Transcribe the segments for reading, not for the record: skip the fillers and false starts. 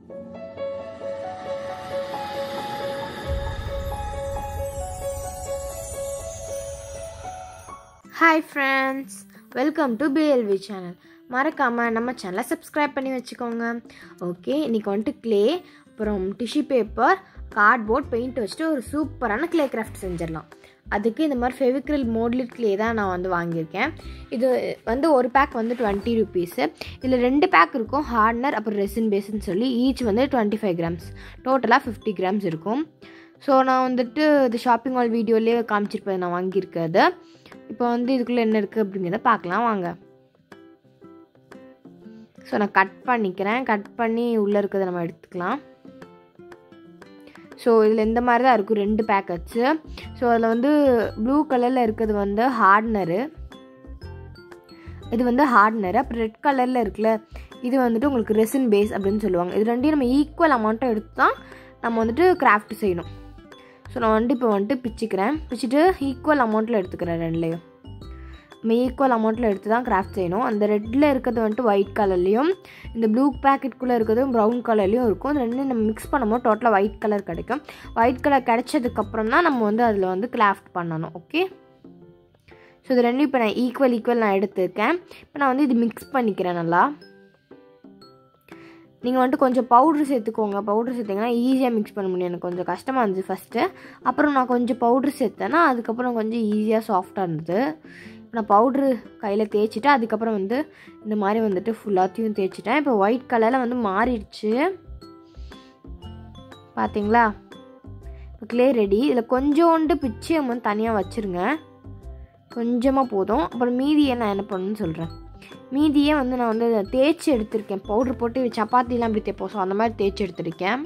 Hi friends, welcome to BLV channel. மறக்காம நம்ம சேனலை சப்ஸ்கிரைப் பண்ணி வச்சுக்கோங்க. ஓகே, இன்னைக்கு வந்துட்டு க்ளே, அப்புறம் டிஷ்யூ பேப்பர், கார்ட்போர்ட், பெயிண்ட் வச்சுட்டு ஒரு சூப்பரான க்ளே கிராஃப்ட் செஞ்சிடலாம். அதுக்கு இந்த மாதிரி ஃபெவிக்ரில் மோல்டட் க்ளே தான் நான் வந்து வாங்கியிருக்கேன். இது வந்து ஒரு பேக் வந்து 20 rupees. இதில் 2 பேக் இருக்கும், ஹார்ட்னர் அப்புறம் ரெசின் பேஸ்ன்னு சொல்லி. ஈச் வந்து 25 grams, டோட்டலாக 50 grams இருக்கும். ஸோ நான் வந்துட்டு இது ஷாப்பிங் மால் வீடியோலேயே காமிச்சிருப்பேன் நான் வாங்கியிருக்கிறது. இப்போ வந்து இதுக்குள்ளே என்ன இருக்குது அப்படிங்கிறத பார்க்கலாம் வாங்க. ஸோ நான் கட் பண்ணிக்கிறேன். கட் பண்ணி உள்ளே இருக்கிறத நம்ம எடுத்துக்கலாம். ஸோ இதில் இந்த மாதிரி தான் இருக்கும், 2 பேக்கெட்ஸு. ஸோ அதில் வந்து ப்ளூ கலரில் இருக்கிறது வந்து ஹார்ட்னரு, இது வந்து ஹார்ட்னரு. அப்புறம் ரெட் கலரில் இருக்குல்ல, இது வந்துட்டு உங்களுக்கு ரெசின் பேஸ் அப்படின்னு சொல்லுவாங்க. இது ரெண்டையும் நம்ம ஈக்குவல் அமௌண்ட்டை எடுத்து தான் நம்ம வந்துட்டு கிராஃப்ட் செய்யணும். ஸோ நான் வந்துட்டு இப்போ வந்துட்டு பிச்சுட்டு ஈக்குவல் அமௌண்ட்டில் எடுத்துக்கிறேன். ரெண்டுலேயும் நம்ம ஈக்குவல் அமௌண்ட்டில் எடுத்து தான் கிராஃப்ட் செய்யணும். அந்த ரெட்டில் இருக்கிறது வந்துட்டு ஒயிட் கலர்லேயும், இந்த ப்ளூ பேக்கெட்டுக்குள்ளே இருக்கிறதும் ப்ரௌன் கலர்லேயும் இருக்கும். இது ரெண்டும் நம்ம மிக்ஸ் பண்ணும்போது டோட்டலாக ஒயிட் கலர் கிடைக்கும். ஒயிட் கலர் கிடைச்சதுக்கப்புறம் தான் நம்ம வந்து அதில் வந்து கிராஃப்ட் பண்ணணும். ஓகே, ஸோ இது ரெண்டும் இப்போ நான் ஈக்குவல் நான் எடுத்துருக்கேன். இப்போ நான் வந்து இது மிக்ஸ் பண்ணிக்கிறேன் நல்லா. நீங்கள் வந்துட்டு கொஞ்சம் பவுட்ரு சேர்த்துக்கோங்க. பவுட்ரு சேர்த்திங்கன்னா ஈஸியாக மிக்ஸ் பண்ண முடியும். எனக்கு கொஞ்சம் கஷ்டமாக இருந்துச்சு ஃபஸ்ட்டு. அப்புறம் நான் கொஞ்சம் பவுட்ரு சேர்த்தேன்னா அதுக்கப்புறம் கொஞ்சம் ஈஸியாக சாஃப்டாக இருந்தது. நான் பவுட்ரு கையில் தேய்ச்சிட்டு அதுக்கப்புறம் வந்து இந்த மாதிரி வந்துட்டு ஃபுல்லாத்தையும் தேய்ச்சிட்டேன். இப்போ ஒயிட் கலரில் வந்து மாறிடுச்சு பார்த்தீங்களா. இப்போ க்ளே ரெடி. இதில் கொஞ்சோண்டு பிச்சு நம்ம வந்து தனியாக வச்சுருங்க, கொஞ்சமாக போதும். அப்புறம் மீதியை நான் என்ன பண்ணணும்னு சொல்கிறேன். மீதியே வந்து நான் வந்து தேய்ச்சி எடுத்திருக்கேன். பவுட்ரு போட்டு சப்பாத்திலாம் அப்படி தேய்ப்போம், ஸோ அந்த மாதிரி தேய்ச்சி எடுத்திருக்கேன்.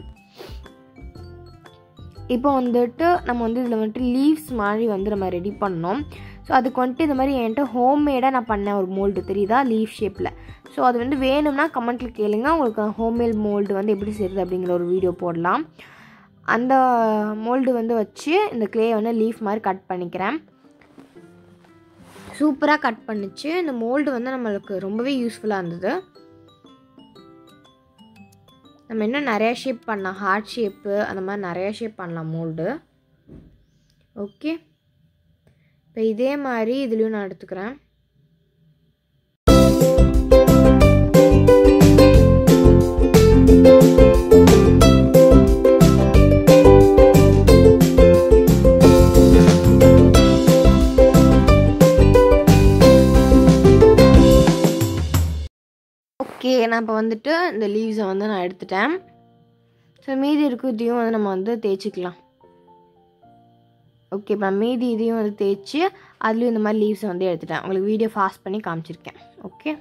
இப்போ வந்துட்டு நம்ம வந்து இதில் வந்துட்டு லீவ்ஸ் மாதிரி வந்து நம்ம ரெடி பண்ணோம். ஸோ அதுக்கு வந்துட்டு இந்த மாதிரி என்கிட்ட ஹோம்மேடாக நான் பண்ணேன் ஒரு மோல்டு, தெரியுதா, லீவ் ஷேப்பில். ஸோ அது வந்து வேணும்னா கமெண்ட்டில் கேளுங்க, உங்களுக்கு ஹோம்மேட் மோல்டு வந்து எப்படி செய்யுது அப்படிங்கிற ஒரு வீடியோ போடலாம். அந்த மோல்டு வந்து வச்சு இந்த க்ளே வந்து லீஃப் மாதிரி கட் பண்ணிக்கிறேன். சூப்பராக கட் பண்ணிச்சு. இந்த மோல்டு வந்து நம்மளுக்கு ரொம்பவே யூஸ்ஃபுல்லாக இருந்தது. நம்ம இன்னும் நிறையா ஷேப் பண்ணலாம், ஹார்ட் ஷேப்பு அந்த மாதிரி நிறையா ஷேப் பண்ணலாம் மோல்டு. ஓகே, இப்போ இதே மாதிரி இதுலேயும் நான் எடுத்துக்கிறேன். ஓகே, நான் இப்போ வந்துட்டு இந்த லீவ்ஸை வந்து நான் எடுத்துட்டேன். ஸோ மீதி இருக்கிறதையும் வந்து நம்ம வந்து தேய்ச்சிக்கலாம். ஓகே, இப்போ நான் மீதி இதையும் வந்து தேய்ச்சி அதுலேயும் இந்த மாதிரி லீவ்ஸை வந்து எடுத்துட்டேன். உங்களுக்கு வீடியோ ஃபாஸ்ட் பண்ணி காமிச்சிருக்கேன். ஓகே,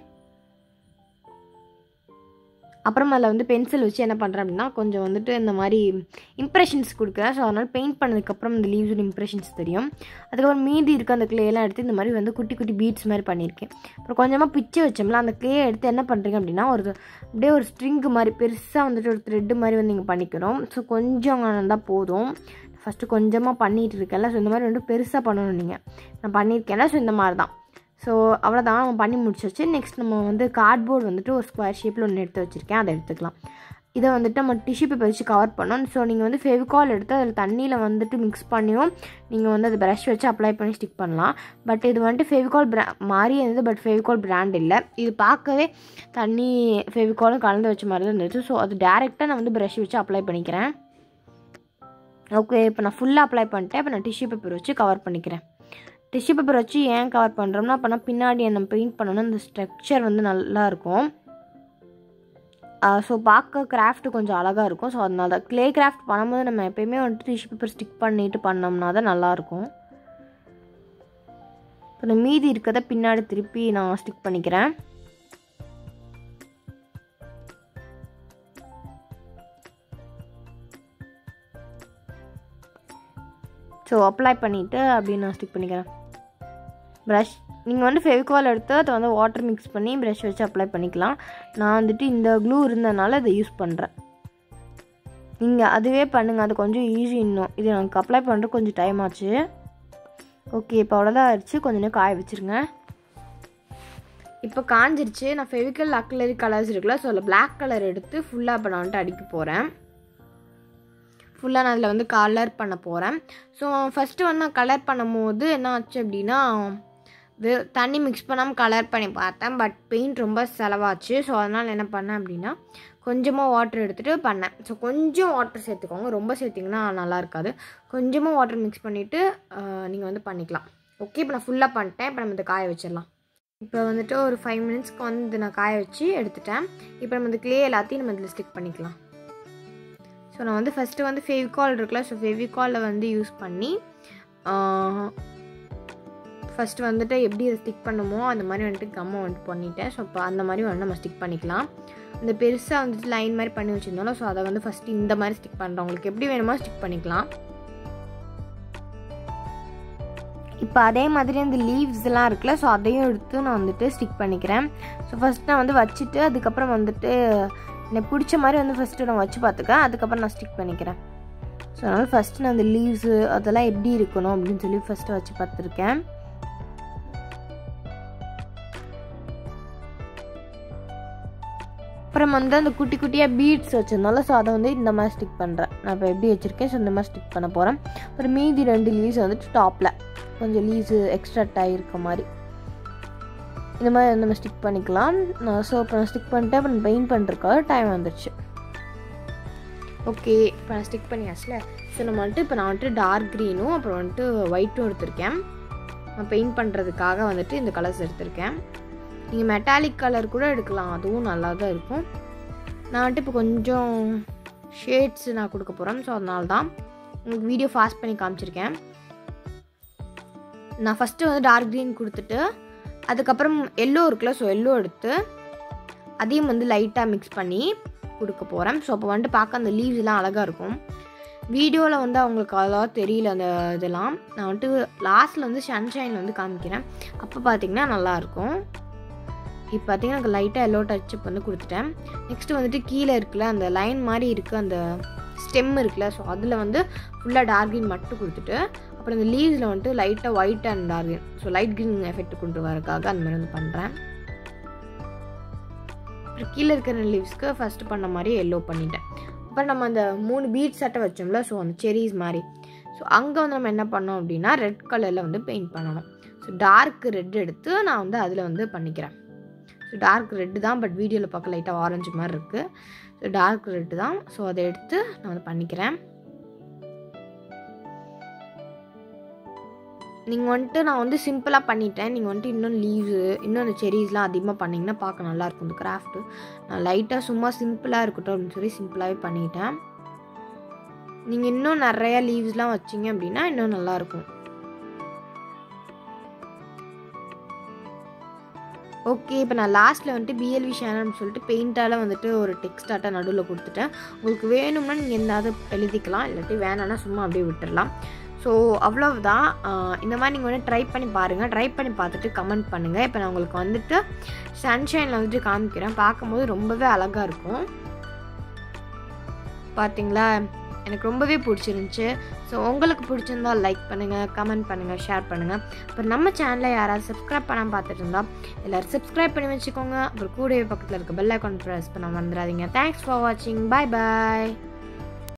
அப்புறம் அதில் வந்து பென்சில் வச்சு என்ன பண்ணுறேன் அப்படின்னா கொஞ்சம் வந்துட்டு இந்த மாதிரி இம்ப்ரெஷன்ஸ் கொடுக்குறேன். ஸோ அதனால் பெயிண்ட் பண்ணதுக்கப்புறம் இந்த லீவ்ஸோட இம்ப்ரெஷன்ஸ் தெரியும். அதுக்கப்புறம் மீதி இருக்க அந்த க்ளேலாம் எடுத்து இந்த மாதிரி வந்து குட்டி குட்டி பீட்ஸ் மாதிரி பண்ணியிருக்கேன். அப்புறம் கொஞ்சமாக பிச்சு வச்சோம்ல, அந்த க்ளே எடுத்து என்ன பண்ணுறீங்க அப்படின்னா அப்படியே ஒரு ஸ்ட்ரிங்கு மாதிரி பெருசாக வந்துட்டு ஒரு த்ரெட்டு மாதிரி வந்து நீங்கள் பண்ணிக்கணும். ஸோ கொஞ்சம் இருந்தால் போதும். ஃபஸ்ட்டு கொஞ்சமாக பண்ணிகிட்டு இருக்கேன்ல, ஸோ இந்த மாதிரி வந்து பெருசாக பண்ணணும். நீங்கள் நான் பண்ணியிருக்கேன்ல, ஸோ இந்த மாதிரி தான். ஸோ அவ்வளோதான், நம்ம பண்ணி முடிச்சிருச்சு. நெக்ஸ்ட் நம்ம வந்து கார்ட்போர்டு வந்துட்டு ஒரு ஸ்கொயர் ஷேப்பில் ஒன்று எடுத்து வச்சுருக்கேன், அதை எடுத்துக்கலாம். இதை வந்துட்டு நம்ம டிஷ்யூ பேப்பர் வச்சு கவர் பண்ணோம். ஸோ நீங்கள் வந்து ஃபெவிகால் எடுத்து அதில் தண்ணியில் வந்துட்டு மிக்ஸ் பண்ணியும் நீங்கள் வந்து அதை ப்ரஷ் வச்சு அப்ளை பண்ணி ஸ்டிக் பண்ணலாம். பட் இது வந்துட்டு ஃபெவிகால் மாதிரி இருந்தது, பட் ஃபெவிகால் பிராண்ட் இல்லை. இது பார்க்கவே தண்ணி ஃபெவிகாலும் கலந்து வச்ச மாதிரி தான் இருந்துச்சு. ஸோ அது டேரெக்டாக நான் வந்து ப்ரஷ் வச்சு அப்ளை பண்ணிக்கிறேன். ஓகே, இப்போ நான் ஃபுல்லாக அப்ளை பண்ணிட்டேன். இப்போ நான் டிஷ்யூ பேப்பர் வச்சு கவர் பண்ணிக்கிறேன். டிஷ்யூ பேப்பர் வச்சு ஏன் கவர் பண்ணுறோம்னா, அப்போனா பின்னாடி நம்ம பெயிண்ட் பண்ணோன்னா அந்த ஸ்ட்ரக்சர் வந்து நல்லாயிருக்கும். ஸோ பார்க்க கிராஃப்ட்டு கொஞ்சம் அழகாக இருக்கும். ஸோ அதனால தான் க்ளே கிராஃப்ட் பண்ணும்போது நம்ம எப்போயுமே வந்துட்டு டிஷ்யூ பேப்பர் ஸ்டிக் பண்ணிட்டு பண்ணோம்னா தான் நல்லாயிருக்கும். இப்போ நான் மீதி இருக்கிறத பின்னாடி திருப்பி நான் ஸ்டிக் பண்ணிக்கிறேன். ஸோ அப்ளை பண்ணிவிட்டு அப்படின்னு நான் ஸ்டிக் பண்ணிக்கிறேன். ப்ரஷ் நீங்கள் வந்து ஃபெவிகால் எடுத்து அதை வந்து வாட்டர் மிக்ஸ் பண்ணி ப்ரஷ் வச்சு அப்ளை பண்ணிக்கலாம். நான் வந்துட்டு இந்த க்ளூ இருந்ததுனால இதை யூஸ் பண்ணுறேன். நீங்கள் அதுவே பண்ணுங்கள், அது கொஞ்சம் ஈஸி. இன்னும் இது எனக்கு அப்ளை பண்ணுறது கொஞ்சம் டைம் ஆச்சு. ஓகே, இப்போ அவ்வளோதான் ஆயிடுச்சு. கொஞ்சம் நேரம் காய வச்சுருங்க. இப்போ காஞ்சிருச்சு. நான் ஃபெவிக்கல் அக்ரிலிக் கலர்ஸ் இருக்குல்ல, ஸோ அதில் பிளாக் கலர் எடுத்து ஃபுல்லாக இப்போ நான் வந்துட்டு அடிக்க போகிறேன். ஃபுல்லாக நான் அதில் வந்து கலர் பண்ண போகிறேன். ஸோ ஃபஸ்ட்டு வந்து நான் கலர் பண்ணும்போது என்ன ஆச்சு அப்படின்னா, தண்ணி மிக்ஸ் பண்ணாமல் கலர் பண்ணி பார்த்தேன். பட் பெயிண்ட் ரொம்ப செலவாச்சு. ஸோ அதனால் என்ன பண்ணேன் அப்படின்னா, கொஞ்சமாக வாட்டர் எடுத்துகிட்டு பண்ணேன். ஸோ கொஞ்சம் வாட்டர் சேர்த்துக்கோங்க, ரொம்ப சேர்த்திங்கன்னா நல்லா இருக்காது. கொஞ்சமாக வாட்டர் மிக்ஸ் பண்ணிவிட்டு நீங்கள் வந்து பண்ணிக்கலாம். ஓகே, இப்போ நான் ஃபுல்லாக பண்ணிட்டேன். இப்போ நம்ம இதை காய வச்சிடலாம். இப்போ வந்துட்டு ஒரு 5 மினிட்ஸ்க்கு வந்து நான் காய வச்சு எடுத்துட்டேன். இப்போ நம்ம இந்த க்ளே எல்லாத்தையும் நம்ம இதில் ஸ்டிக் பண்ணிக்கலாம். ஸோ நான் வந்து ஃபஸ்ட்டு வந்து ஃபெவிகால் இருக்குல்ல, ஸோ ஃபெவிகாலில் வந்து யூஸ் பண்ணி ஃபஸ்ட்டு வந்துட்டு எப்படி அதை ஸ்டிக் பண்ணுமோ அந்த மாதிரி வந்துட்டு கம்மை வந்துட்டு பண்ணிட்டேன். ஸோ இப்போ அந்த மாதிரி வந்து நம்ம ஸ்டிக் பண்ணிக்கலாம். இந்த பெருசாக வந்துட்டு லைன் மாதிரி பண்ணி வச்சுருந்தோம். ஸோ அதை வந்து ஃபஸ்ட்டு இந்த மாதிரி ஸ்டிக் பண்ணுறோம். உங்களுக்கு எப்படி வேணுமோ ஸ்டிக் பண்ணிக்கலாம். இப்போ அதே மாதிரி அந்த லீவ்ஸ்லாம் இருக்குல்ல, ஸோ அதையும் எடுத்து நான் வந்துட்டு ஸ்டிக் பண்ணிக்கிறேன். ஸோ ஃபஸ்ட் நான் வந்து வச்சுட்டு அதுக்கப்புறம் வந்துட்டு எனக்கு பிடிச்ச மாதிரி வந்து ஃபஸ்ட்டு நான் வச்சு பார்த்துக்கேன். அதுக்கப்புறம் நான் ஸ்டிக் பண்ணிக்கிறேன். ஸோ அதனால் ஃபஸ்ட்டு நான் அந்த லீவ்ஸு அதெல்லாம் எப்படி இருக்கணும் அப்படின்னு சொல்லி ஃபஸ்ட்டு வச்சு பார்த்துருக்கேன். அப்புறம் வந்து அந்த குட்டி குட்டியாக பீட்ஸ் வச்சுருந்தாலும், ஸோ அதை வந்து இந்த மாதிரி ஸ்டிக் பண்ணுறேன். நான் இப்போ எப்படி வச்சுருக்கேன், ஸோ இந்த மாதிரி ஸ்டிக் பண்ண போகிறேன். அப்புறம் மீதி 2 லீவ்ஸ் வந்துட்டு டாப்பில் கொஞ்சம் லீவ்ஸு எக்ஸ்ட்ரா இருக்க மாதிரி இந்த மாதிரி நம்ம ஸ்டிக் பண்ணிக்கலாம். ஸோ இப்போ நான் ஸ்டிக் பண்ணிட்டேன். அப்புறம் பெயிண்ட் பண்ணுறதுக்காக டைம் வந்துடுச்சு. ஓகே, இப்போ நான் ஸ்டிக் பண்ணியாச்சுல. ஸோ நம்ம வந்துட்டு இப்போ நான் வந்துட்டு டார்க் க்ரீனும் அப்புறம் வந்துட்டு ஒயிட்டும் எடுத்திருக்கேன். நான் பெயிண்ட் பண்ணுறதுக்காக வந்துட்டு இந்த கலர்ஸ் எடுத்திருக்கேன். நீங்கள் மெட்டாலிக் கலர் கூட எடுக்கலாம், அதுவும் நல்லா தான் இருக்கும். நான் வந்துட்டு இப்போ கொஞ்சம் ஷேட்ஸ் நான் கொடுக்க போகிறேன். ஸோ அதனால தான் உங்களுக்கு வீடியோ ஃபாஸ்ட் பண்ணி காமிச்சிருக்கேன். நான் ஃபஸ்ட்டு வந்து டார்க் க்ரீன் கொடுத்துட்டு அதுக்கப்புறம் எல்லோ இருக்குல்ல, ஸோ எல்லோ எடுத்து அதையும் வந்து லைட்டாக மிக்ஸ் பண்ணி கொடுக்க போகிறேன். ஸோ அப்போ வந்துட்டு பார்க்க அந்த லீவ்ஸ்லாம் அழகாக இருக்கும். வீடியோவில் வந்து அவங்களுக்கு அவ்வளோவா தெரியல அந்த இதெல்லாம். நான் வந்துட்டு லாஸ்ட்டில் வந்து சன்ஷைனில் வந்து காமிக்கிறேன். அப்போ பார்த்திங்கன்னா நல்லாயிருக்கும். இப்போ பார்த்திங்கன்னா எனக்கு லைட்டாக எல்லோ டச்சப் வந்து கொடுத்துட்டேன். நெக்ஸ்ட்டு வந்துட்டு கீழே இருக்குல்ல அந்த லைன் மாதிரி இருக்குது அந்த ஸ்டெம் இருக்குல்ல, ஸோ அதில் வந்து ஃபுல்லாக டார்க் க்ரீன் மட்டும் கொடுத்துட்டு அப்புறம் இந்த லீவ்ஸில் வந்துட்டு லைட்டாக white and dark green, so light green effect கொண்டு வரதுக்காக அந்த மாதிரி வந்து பண்ணுறேன். அப்புறம் கீழே இருக்கிற லீவ்ஸ்க்கு ஃபஸ்ட்டு பண்ண மாதிரி எல்லோ பண்ணிட்டேன். அப்புறம் நம்ம அந்த 3 பீட் சட்டை வச்சோம்ல, ஸோ அந்த செரீஸ் மாதிரி, ஸோ அங்கே வந்து நம்ம என்ன பண்ணோம் அப்படின்னா ரெட் கலரில் வந்து பெயிண்ட் பண்ணணும். ஸோ டார்க் ரெட் எடுத்து நான் வந்து அதில் வந்து பண்ணிக்கிறேன். ஸோ டார்க் ரெட்டு தான், பட் வீடியோவில் பார்க்க லைட்டாக ஆரஞ்சு மாதிரி இருக்குது. ஸோ டார்க் ரெட்டு தான். ஸோ அதை எடுத்து நான் வந்து பண்ணிக்கிறேன். நீங்கள் வந்துட்டு நான் வந்து சிம்பிளாக பண்ணிட்டேன். நீங்கள் வந்துட்டு இன்னும் லீவ்ஸு இன்னும் அந்த செரீஸ்லாம் அதிகமாக பண்ணிங்கன்னா பார்க்க நல்லாயிருக்கும் இந்த கிராஃப்ட்டு. நான் லைட்டாக சும்மா சிம்பிளாக இருக்கட்டும் அப்படின்னு சொல்லி சிம்பிளாகவே பண்ணிட்டேன். நீங்கள் இன்னும் நிறையா லீவ்ஸ்லாம் வச்சிங்க அப்படின்னா இன்னும் நல்லாயிருக்கும். ஓகே, இப்போ நான் லாஸ்ட்டில் வந்துட்டு பிஎல்வி ஷேனல்னு சொல்லிட்டு பெயிண்டால் வந்துட்டு ஒரு டெக்ஸ்டாட்டாக நடுவில் கொடுத்துட்டேன். உங்களுக்கு வேணும்னா நீங்கள் எந்தாவது எழுதிக்கலாம், இல்லாட்டி வேணான்னா சும்மா அப்படியே விட்டுடலாம். ஸோ அவ்வளவுதான். இந்த மாதிரி நீங்கள் வந்து ட்ரை பண்ணி பாருங்கள். ட்ரை பண்ணி பார்த்துட்டு கமெண்ட் பண்ணுங்கள். இப்போ நான் உங்களுக்கு வந்துட்டு சன்ஷைனில் வந்துட்டு காமிக்கிறேன். பார்க்கும்போது ரொம்பவே அழகாக இருக்கும். பார்த்தீங்களா, எனக்கு ரொம்பவே பிடிச்சிருந்துச்சி. ஸோ உங்களுக்கு பிடிச்சிருந்தா லைக் பண்ணுங்கள், கமெண்ட் பண்ணுங்கள், ஷேர் பண்ணுங்கள். அப்புறம் நம்ம சேனலை யாராவது சப்ஸ்கிரைப் பண்ணாமல் பார்த்துட்டு இருந்தால் எல்லோரும் சப்ஸ்கிரைப் பண்ணி வச்சுக்கோங்க. அப்புறம் கூடவே பக்கத்தில் இருக்க பெல் ஐக்கான் ப்ரெஸ் பண்ண மறந்துடாதீங்க. தேங்க்ஸ் ஃபார் வாட்சிங். பாய் பாய்.